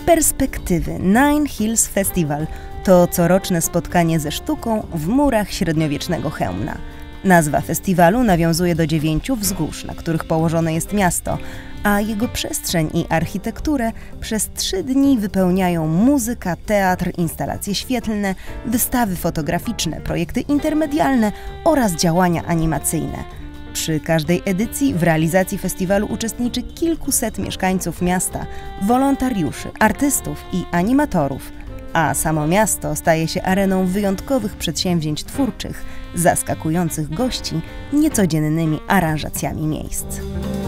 Perspektywy Nine Hills Festival to coroczne spotkanie ze sztuką w murach średniowiecznego Chełmna. Nazwa festiwalu nawiązuje do 9 wzgórz, na których położone jest miasto, a jego przestrzeń i architekturę przez 3 dni wypełniają muzyka, teatr, instalacje świetlne, wystawy fotograficzne, projekty intermedialne oraz działania animacyjne. Przy każdej edycji w realizacji festiwalu uczestniczy kilkuset mieszkańców miasta, wolontariuszy, artystów i animatorów, a samo miasto staje się areną wyjątkowych przedsięwzięć twórczych, zaskakujących gości niecodziennymi aranżacjami miejsc.